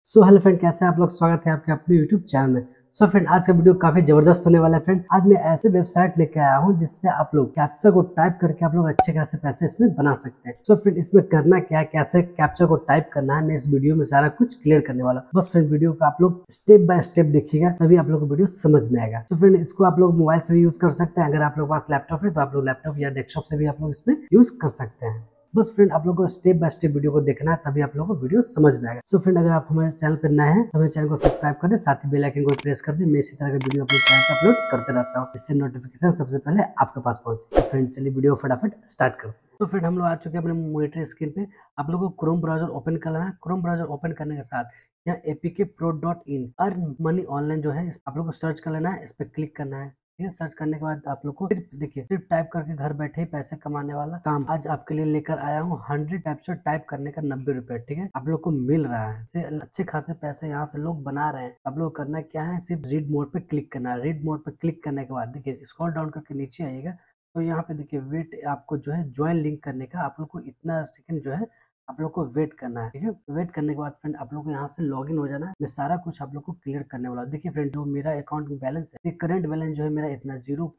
So hello friend, कैसे हैं आप लोग। स्वागत है आपके अपने यूट्यूब चैनल में। सो फ्रेंड, आज का वीडियो काफी जबरदस्त होने वाला है। फ्रेंड, आज मैं ऐसे वेबसाइट लेके आया हूं जिससे आप लोग कैप्चा को टाइप करके आप लोग अच्छे खासे पैसे इसमें बना सकते हैं। सो फ्रेंड, इसमें करना क्या है, कैसे कैप्चा को टाइप करना है, मैं इस वीडियो में सारा कुछ क्लियर करने वाला हूं। बस फ्रेंड, वीडियो को आप लोग स्टेप बाय स्टेप देखिएगा, तभी आप लोग को वीडियो समझ में आएगा। तो फ्रेंड, इसको आप लोग मोबाइल से भी यूज कर सकते हैं। अगर आप लोग के पास लैपटॉप है तो आप लोग लैपटॉप या डेस्कटॉप से भी आप लोग इसमें यूज कर सकते हैं। बस फ्रेंड, आप लोगों को स्टेप बाय स्टेप वीडियो को देखना है, तभी आप लोगों को वीडियो समझ में आएगा। सो फ्रेंड, अगर आप हमारे चैनल पर नए हैं तो हमारे चैनल को सब्सक्राइब कर दें, साथ ही बेल आइकन को प्रेस कर दें। मैं इसी तरह के वीडियो अपने चैनल पर अपलोड करते रहता हूँ, इससे नोटिफिकेशन सबसे पहले आपके पास पहुंचे। तो फ्रेंड, चलिए वीडियो फटाफट स्टार्ट करते हैं। तो फ्रेंड, हम लोग आ चुके हैं अपने मॉनिटर स्क्रीन पे। आप लोगों को क्रोम ब्राउजर ओपन कर लेना है। क्रोम ब्राउजर ओपन करने के साथ यहाँ apkpro.in अर्न मनी ऑनलाइन जो है आप लोग को सर्च कर लेना है, इस पर क्लिक करना है। ठीक है, सर्च करने के बाद आप लोग को सिर्फ देखिए, सिर्फ टाइप करके घर बैठे ही पैसे कमाने वाला काम आज आपके लिए लेकर आया हूँ। 100 टाइप से टाइप करने का 90 रुपए, ठीक है, आप लोग को मिल रहा है। इससे अच्छे खासे पैसे यहाँ से लोग बना रहे हैं। आप लोग करना क्या है, सिर्फ रीड मोड पे क्लिक करना है। रीड मोड पे क्लिक करने के बाद देखिए, स्क्रॉल डाउन करके नीचे आइएगा तो यहाँ पे देखिए वेट, आपको जो है ज्वाइन लिंक करने का आप लोग को इतना सेकंड जो है आप लोग को वेट करना है। ठीक है, वेट करने के बाद फ्रेंड आप लोग को यहाँ से लॉगिन हो जाना है। मैं सारा कुछ आप लोग को क्लियर करने वाला हूँ। देखिए फ्रेंड, जो मेरा अकाउंट में बैलेंस है, करंट बैलेंस जो है मेरा इतना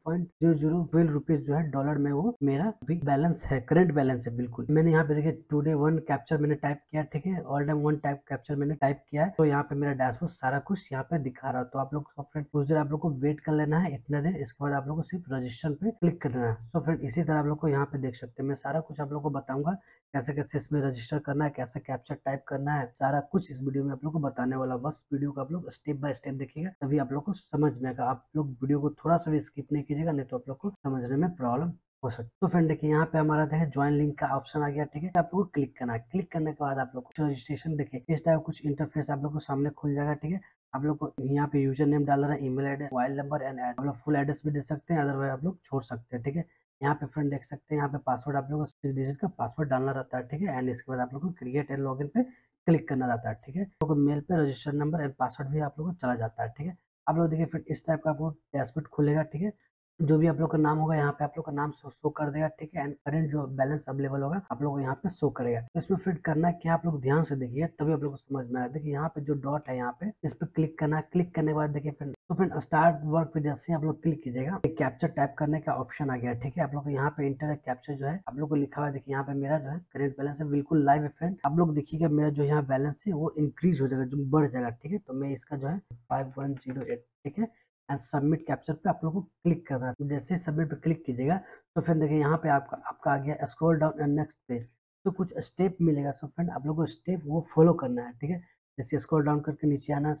0.0012 रुपीज जो है डॉलर में वो मेरा बैलेंस है, करंट बैलेंस है बिल्कुल। मैंने यहाँ पे देखिए टुडे 1 कैप्चर मैंने टाइप किया, ठीक है, ऑल टाइम 1 टाइप कैप्चर मैंने टाइप किया है। तो यहाँ पे मेरा डैशबोर्ड सारा कुछ यहाँ पे दिखा रहा है। तो आप लोग फ्रेंड कुछ देर आप लोग को वेट कर लेना है, इतना देर। इसके बाद आप लोग को सिर्फ रजिस्टर पे क्लिक करना है। सो फ्रेंड, इसी तरह आप लोग को यहाँ पे देख सकते हैं, मैं सारा कुछ आप लोग को बताऊंगा कैसे कैसे इसमें रजिस्टर करना है, कैसे कैप्चर टाइप करना है, सारा कुछ इस वीडियो में आप लोग को बताने वाला। बस वीडियो को आप लोग स्टेप बाय स्टेप देखिएगा, तभी आप लोग को समझ में आएगा। आप लोग वीडियो को थोड़ा सा भी स्किप नहीं कीजिएगा, नहीं तो आप लोग को समझने में प्रॉब्लम हो सकती है। तो फ्रेंड देखिए, यहाँ पे हमारा देखिए ज्वाइन लिंक का ऑप्शन आ गया, ठीक है, आप लोग को क्लिक करना है। क्लिक करने के बाद आप लोग को रजिस्ट्रेशन देखिए इस टाइप कुछ इंटरफेस आप लोग को सामने खुल जाएगा। ठीक है, आप लोग को यहाँ पे यूजर नेम डालना है, email address, mobile number and आप लोग फुल एड्रेस भी दे सकते हैं, अदरवाइज आप लोग छोड़ सकते हैं। ठीक है, यहाँ पे फ्रेंड देख सकते हैं, यहाँ पे पासवर्ड आप लोग को 6 डिजिट का पासवर्ड डालना रहता है। ठीक है, एंड इसके बाद आप लोग को क्रिएट एंड लॉगिन पे क्लिक करना रहता है। ठीक है, तो मेल पे रजिस्टर नंबर एंड पासवर्ड भी आप लोग को चला जाता है। ठीक है, आप लोग देखिए फिर इस टाइप का आपको डैशबोर्ड खुलेगा। ठीक है, जो भी आप लोग का नाम होगा यहाँ पे आप लोग का नाम शो कर देगा। ठीक है, एंड करंट जो बैलेंस अवेलेबल होगा आप लोग को यहाँ पे शो करेगा। तो इसमें फिर करना क्या, आप लोग ध्यान से देखिए, तभी आप लोग को समझ में आया। देखिए यहाँ पे जो डॉट है, यहाँ पे इस पे क्लिक करना है। क्लिक करने के बाद देखिए फिर तो फिर स्टार्ट वर्क पे जैसे आप लोग क्लिक कीजिएगा, कैप्चर टाइप करने का ऑप्शन आ गया। ठीक है, आप लोग को यहाँ पे इंटर कैप्चर जो है आप लोग को लिखा हुआ है। देखिए यहाँ पे मेरा जो है करेंट बैलेंस है बिल्कुल लाइव है। फ्रेंड आप लोग देखिएगा, मेरा जो यहाँ बैलेंस है वो इंक्रीज हो जाएगा, जो बढ़ जाएगा। ठीक है, तो मैं इसका जो है 5108, ठीक है, एंड सबमिट कैप्चर पे आप लोग को क्लिक करना है। जैसे सबमिट पे क्लिक कीजिएगा तो फिर देखिए यहाँ पे आपका आ गया scroll down and next page, तो कुछ स्टेप मिलेगा। सो फ्रेंड आप लोग को स्टेप वो फॉलो करना है। ठीक है, जैसे स्क्रॉल डाउन करके नीचे आना,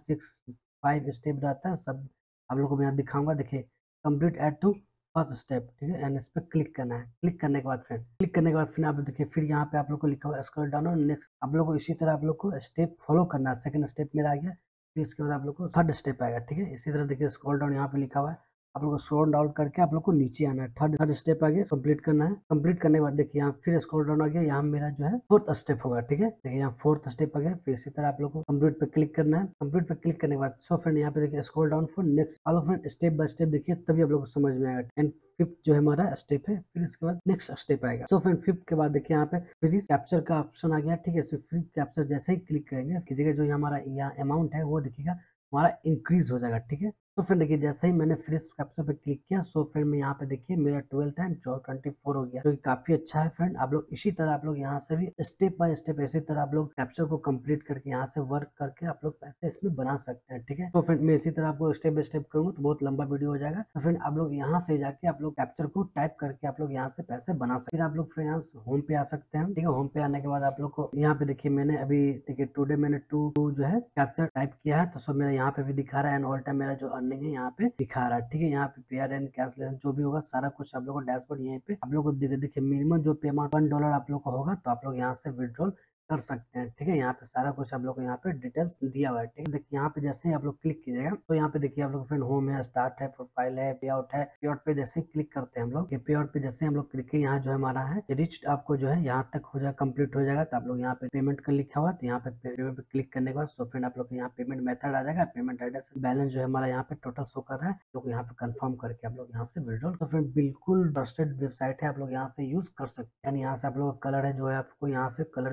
5 स्टेप रहता है सब आप लोग को मैं यहाँ दिखाऊंगा। देखिए complete add to first step, ठीक है, एंड इस पर क्लिक करना है। क्लिक करने के बाद फ्रेंड फिर आप देखिए, फिर यहाँ पे आप लोग को लिखा हुआ स्क्रॉल डाउन और नेक्स्ट आप लोग को इसी तरह आप लोग को स्टेप फॉलो करना है। सेकंड स्टेप मेरा आ गया, फिर इसके बाद आप लोग को थर्ड स्टेप आएगा। ठीक है, इसी तरह देखिए स्क्रॉल डाउन यहाँ पे लिखा हुआ है, आप लोग को स्क्रॉल डाउन करके आप लोग को नीचे आना है। थर्ड स्टेप आ गया, कंप्लीट करना है। कंप्लीट करने के बाद देखिए यहाँ फिर स्क्रॉल डाउन आ गया, यहाँ मेरा जो है फोर्थ स्टेप होगा। ठीक है, देखिए यहाँ फोर्थ स्टेप आ गया, फिर इसी तरह आप लोग को कंप्लीट पे क्लिक करना है। कंप्लीट पे क्लिक करने के बाद सो फ्रेंड यहाँ पे देखिए स्क्रॉल डाउन फॉर नेक्स्ट, आप लोग फ्रेंड स्टेप बाय स्टेप देखिए, तभी आप लोग को समझ में आएगा। एंड फिफ्थ जो है हमारा स्टेप है, फिर इसके बाद नेक्स्ट स्टेप आएगा। सो फ्रेंड फिफ्थ के बाद देखिए यहाँ पे फ्री कैप्चर का ऑप्शन आ गया। ठीक है, फ्री कैप्चर जैसे ही क्लिक करेंगे कीजिएगा, जो हमारा यहाँ अमाउंट है वो देखिएगा हमारा इंक्रीज हो जाएगा। ठीक है, तो फिर देखिए जैसे ही मैंने फ्री कैप्चर पे क्लिक किया, सो फिर मैं यहाँ पे देखिए मेरा 12 है, 24 हो गया, जो कि काफी अच्छा है। फ्रेंड आप लोग इसी तरह आप लोग यहाँ से भी स्टेप बाय स्टेप इसी तरह आप लोग कैप्चर को कंप्लीट करके यहाँ से वर्क करके आप लोग पैसे इसमें बना सकते हैं। ठीक है, तो फ्रेंड मैं इसी तरह आपको स्टेप बाय स्टेप करूंगा तो बहुत लंबा वीडियो हो जाएगा। तो फ्रेंड आप लोग यहाँ से जाके आप लोग कैप्चर को टाइप करके आप लोग यहाँ से पैसे बना सकते हैं। फिर आप लोग फिर यहाँ होम पे आ सकते हैं। ठीक है, होम पे आने के बाद आप लोग को यहाँ पे देखिए, मैंने अभी देखिए टुडे मैंने टू जो है कैप्चर टाइप किया है, तो सब मेरा यहाँ पे भी दिखा रहा है, एंड ऑल टाइम मेरा जो अर्निंग है यहाँ पे दिखा रहा है। ठीक है, यहाँ पे पेयर एंड कैंसलेशन जो भी होगा सारा कुछ आप लोग को डैशबोर्ड यहीं पे आप लोग को देखिए मिनिमम जो पेमेंट $1 आप लोग को होगा तो आप लोग यहाँ से विड्रॉल कर सकते हैं। ठीक है, यहाँ पे सारा कुछ आप लोग को यहाँ पे डिटेल्स दिया हुआ है। ठीक है, देखिए यहाँ पे जैसे ही आप लोग क्लिक कीजिएगा तो यहाँ पे देखिए आप लोग फ्रेंड होम है, स्टार्ट है, प्रोफाइल है, पे आउट है। पे आउट पे जैसे ही क्लिक करते हैं हम लोग, पे आउट पे जैसे हम लोग क्लिक किए, यहाँ जो है हमारा है रिच, आपको जो है यहाँ तक हो जाए कंप्लीट हो जाएगा, तो आप लोग यहाँ पे पेमेंट का लिखा हुआ, तो यहाँ पे पेमेंट पे क्लिक करने के बाद सो फ्रेंड आप लोग यहाँ पेमेंट मेथड आ जाएगा, पेमेंट एड्रेस, बैलेंस जो है हमारा यहाँ पे टोटल शो कर रहा है, लोग यहाँ पे कंफर्म करके आप लोग यहाँ से विड्रॉल। तो फ्रेंड बिल्कुल ट्रस्टेड वेबसाइट है, आप लोग यहाँ से यूज कर सकते हैं। यहाँ से आप लोग कलर है जो है आपको यहाँ से कलर भी आप लोग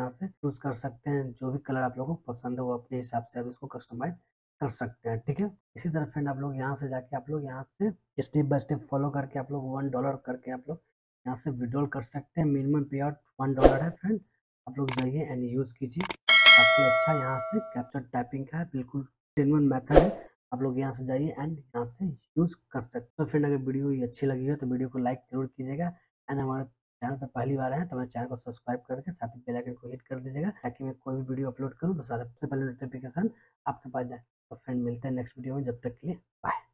यहाँ से चूज कर सकते हैं। जो भी कलर आप लोगों को पसंद है वो अपने हिसाब से आप इसको कस्टमाइज कर सकते हैं। ठीक है, इसी तरह फ्रेंड आप लोग यहाँ से जाके आप लोग यहाँ से स्टेप बाय स्टेप फॉलो करके आप लोग $1 करके आप लोग यहाँ से विड्रॉल कर सकते हैं। मिनिमम पे आउट $1 है फ्रेंड। आप लोग जाइए एंड यूज़ कीजिए, काफ़ी अच्छा यहाँ से कैप्चर टाइपिंग का है, बिल्कुल जेन्युइन मेथड है। आप लोग यहाँ से जाइए एंड यहाँ से यूज़ कर सकते हैं। तो फ्रेंड अगर वीडियो ये अच्छी लगी हो तो वीडियो को लाइक जरूर कीजिएगा एंड हमारे चैनल पर पहली बार आए तो मेरे चैनल को सब्सक्राइब करके साथ ही बेल आइकन को हिट कर दीजिएगा ताकि मैं कोई भी वीडियो अपलोड करूँ तो सबसे पहले नोटिफिकेशन आपके पास जाए। तो फ्रेंड मिलते हैं नेक्स्ट वीडियो में, जब तक के लिए बाय।